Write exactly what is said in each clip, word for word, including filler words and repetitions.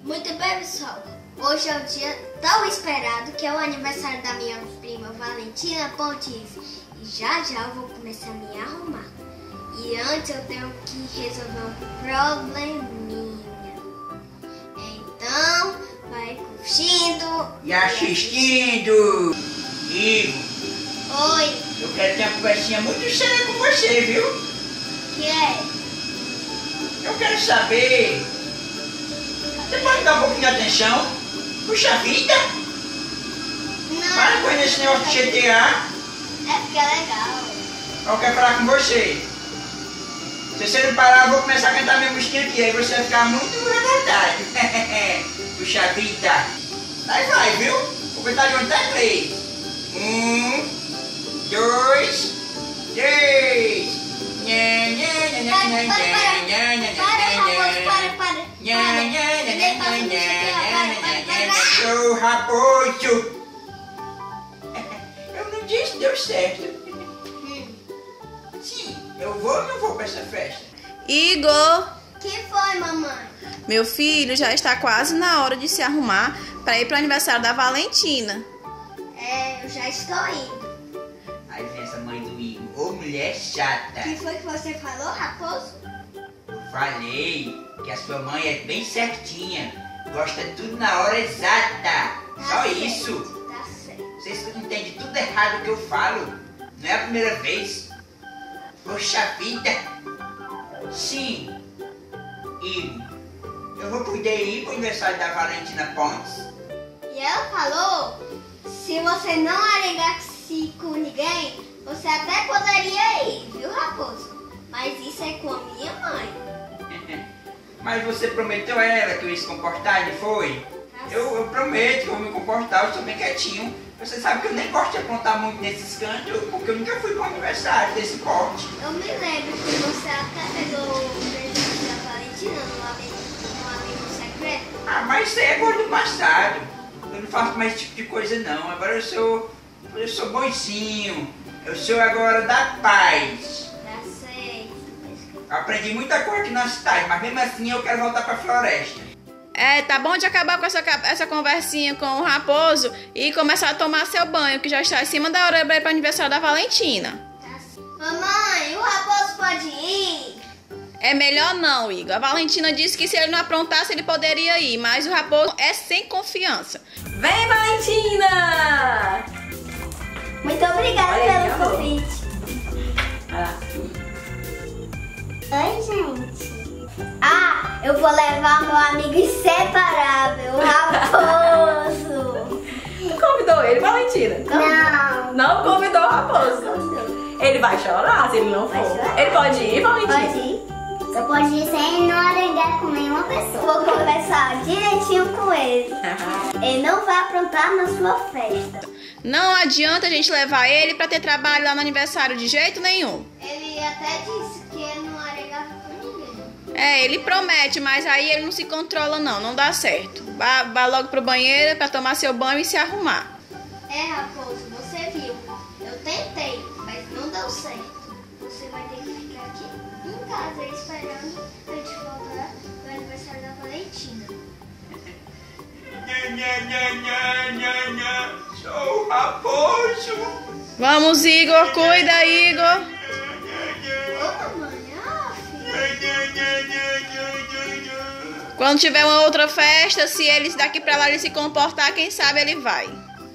Muito bem, pessoal. Hoje é o dia tão esperado, que é o aniversário da minha prima Valentina Pontes. E já já eu vou começar a me arrumar. E antes eu tenho que resolver um probleminha. Então, vai curtindo e assistindo. Igor. Oi. Eu quero ter uma conversinha muito séria com você, viu? Que é? Eu quero saber. Você pode dar um pouquinho de atenção? Puxa vida! Não. Para com esse negócio de G T A. É porque é legal. Eu quero falar com você. Se você não parar, eu vou começar a cantar minha musiquinha aqui. Aí você vai ficar muito revoltado. Puxa vida! Aí vai, viu? Vou contar de onde tá três. Um, dois, três. Nha, nha, nha, nha, nha, nha, nha, nha, Para, para, para. Sou raposo. Eu não disse, deu certo. Sim, eu vou ou não vou pra essa festa? Igor! Que foi, mamãe? Meu filho, já está quase na hora de se arrumar para ir para o aniversário da Valentina. É, eu já estou indo. Aí vem essa mãe do Igor. Ô, mulher chata. O que foi que você falou, Raposo? Eu falei que a sua mãe é bem certinha. Gosta de tudo na hora exata. Tá Só certo, isso. Tá certo. Vocês entendem tudo errado que eu falo. Não é a primeira vez. Poxa vida. Sim. Igor, eu vou poder ir pro aniversário da Valentina Pontes. E ela falou, se você não arengar-se com ninguém, você até poderia ir, viu, Raposo? Mas isso é com a minha mãe. Mas você prometeu a ela que eu ia se comportar, não foi? Eu, eu prometo que eu vou me comportar, eu sou bem quietinho. Você sabe que eu nem gosto de aprontar muito nesses cantos, porque eu nunca fui para um aniversário desse porte. Eu me lembro que você até pegou o presente da Valentina no amigo, no amigo secreto. Ah, mas isso aí é coisa do passado. Eu não faço mais esse tipo de coisa não. Agora eu sou, eu sou bonzinho. Eu sou agora da paz. Tá certo. Eu aprendi muita coisa aqui na cidade, mas mesmo assim eu quero voltar para a floresta. É, tá bom de acabar com essa, essa conversinha com o Raposo e começar a tomar seu banho, que já está em cima da hora para ir para o aniversário da Valentina. Tá certo. Mamãe, o Raposo pode ir? É melhor não, Igor. A Valentina disse que se ele não aprontasse, ele poderia ir, mas o Raposo é sem confiança. Vem, Valentina! Muito obrigada Olha aí, pelo amor. convite. Olha lá. Oi, gente. Ah, eu vou levar meu amigo inseparável, o Raposo. Convidou ele, Valentina? Não. Não convidou o Raposo. Não. Ele vai chorar se ele não Vai for. chorar. Ele pode ir, Valentina? Pode ir. Você pode ir sem não arengar com nenhuma pessoa. Vou conversar direitinho com ele. Ele não vai aprontar na sua festa. Não adianta a gente levar ele para ter trabalho lá no aniversário de jeito nenhum. Ele até disse que ele não arengava com ninguém. É, ele promete, mas aí ele não se controla não, não dá certo. Vá, vá logo pro banheiro para tomar seu banho e se arrumar. É, Raposo, você viu. Eu tentei, mas não deu certo. Você vai ter que ficar aqui em casa esperando a gente voltar no aniversário da Valentina. Nha, nha, nha, nha, nha, nha. Sou raposo. Vamos, Igor, cuida, Igor. Ô, mamãe, ah, filho. Quando tiver uma outra festa, se eles daqui pra lá ele se comportar, quem sabe ele vai.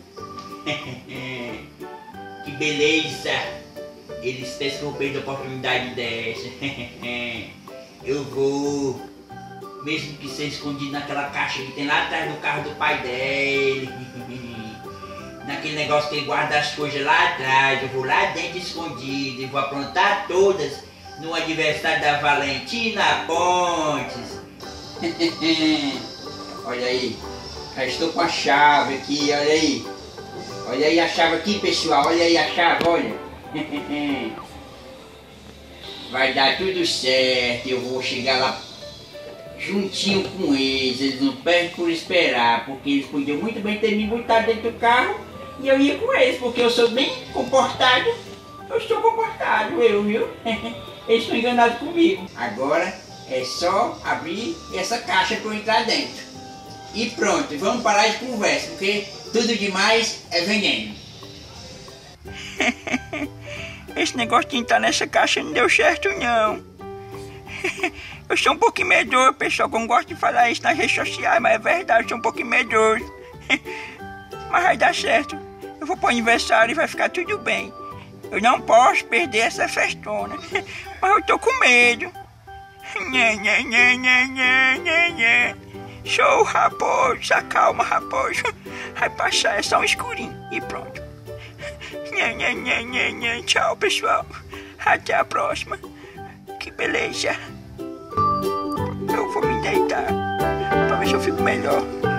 Que beleza. Eles pensam que eu perdo a oportunidade dessa. Eu vou, mesmo que seja escondido naquela caixa que tem lá atrás do carro do pai dele. Naquele negócio que ele guarda as coisas lá atrás. Eu vou lá dentro escondido e vou aprontar todas no aniversário da Valentina Pontes. Olha aí, já estou com a chave aqui, olha aí. Olha aí a chave aqui, pessoal, olha aí a chave, olha. Vai dar tudo certo, eu vou chegar lá juntinho com eles. Eles não perdem por esperar, porque eles podiam muito bem ter me botado dentro do carro e eu ia com eles, porque eu sou bem comportado. Eu estou comportado, eu, viu? Eles estão enganados comigo. Agora é só abrir essa caixa para eu entrar dentro. E pronto, vamos parar de conversa, porque tudo demais é veneno. Esse negócio de entrar nessa caixa não deu certo, não. Eu sou um pouquinho medroso, pessoal, que eu não gosto de falar isso nas redes sociais, mas é verdade, eu sou um pouquinho medroso. Mas vai dar certo. Eu vou pro aniversário e vai ficar tudo bem. Eu não posso perder essa festona. Mas eu tô com medo. Nhê, nhê, nhê, nhê, nhê, nhê, nhê. Sou o raposo, se acalma, raposo. Vai passar, é só um escurinho e pronto. Nhê, nhê, nhê, nhê, nhê. Tchau, pessoal. Até a próxima. Que beleza. Eu vou me deitar pra ver se eu fico melhor.